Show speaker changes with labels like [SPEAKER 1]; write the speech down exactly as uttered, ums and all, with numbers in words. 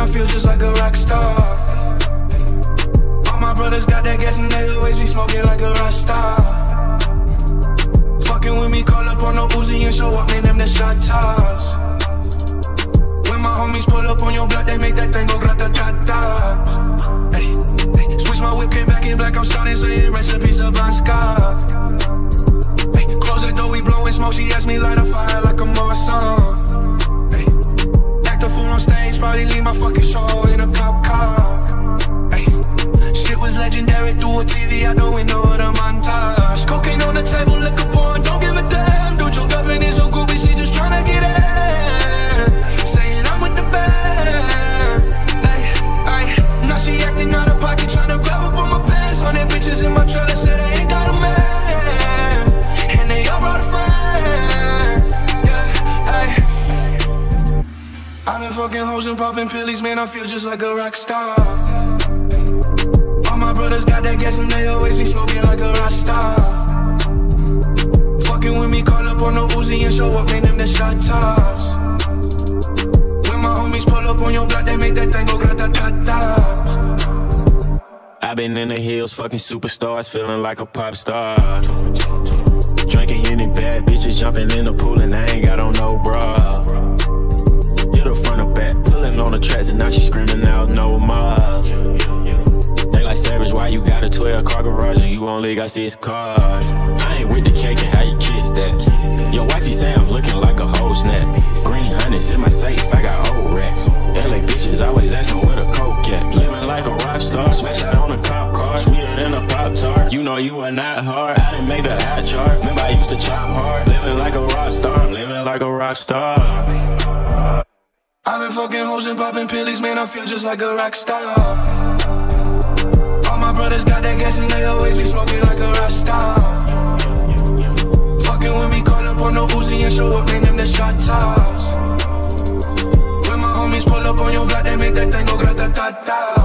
[SPEAKER 1] I feel just like a rock star. All my brothers got that gas and they always be smoking like a Rockstar. Fucking with me, call up on no Uzi and show up, name them the shot toss. When my homies pull up on your block, they make that thing go grata-ta-ta. Hey, hey, switch my whip, came back in black, I'm starting saying recipes of Bon Scott. Hey, close that door, we blowing smoke, she asked me light a fire like a Marsan. Hey, act a fool on stage, probably leave my fucking show in a cop car. Hey, shit was legendary through a T V out the window of the montage. Cocaine on the table, liquor porn, don't give a damn. Dude, your girlfriend is so goofy, she just tryna get in. Saying I'm with the band. Ay, ay, now she acting out of pocket, tryna grab up on my pants. On their bitches in my trailer, said I ain't got a man. And they all brought a friend. Yeah, ay. I've been fucking hoes and popping pillies, man, I feel just like a rock star. All my brothers got that gas and they always be smoking like a Rockstar. Fucking with me, call up on no Uzi and show up, name them the shot toss. When my homies pull up on your block, they make that thing go grata-ta-ta.
[SPEAKER 2] I've been in the hills, fucking superstars, feeling like a pop star. Drinking, hitting bad bitches, jumping in the pool and I ain't got on no bra. Hit her front or back, pulling on the tracks and now she screaming out no more. They like Savage, why you got a twelve car garage and you only got six cars? I ain't with the cake and how you kiss that. Your wifey say I'm looking like a whole snap. Green hundreds in my safe, I got old racks. L A bitches always asking where the coke at. Living like a rock star, smash out on a cop car, sweeter than a Pop-Tart. You know you are not hard, I didn't make the high chart. Remember I used to chop hard. Living like a rock star, I'm living like a rock star.
[SPEAKER 1] I've been fucking hoes and popping pillies, man, I feel just like a rock star. All my brothers got that gas and they always be smoking like a Rockstar. Fucking with me, call up on no Uzi and show up, name them the shot toss. When my homies pull up on your block, they make that thing go grata-ta-ta.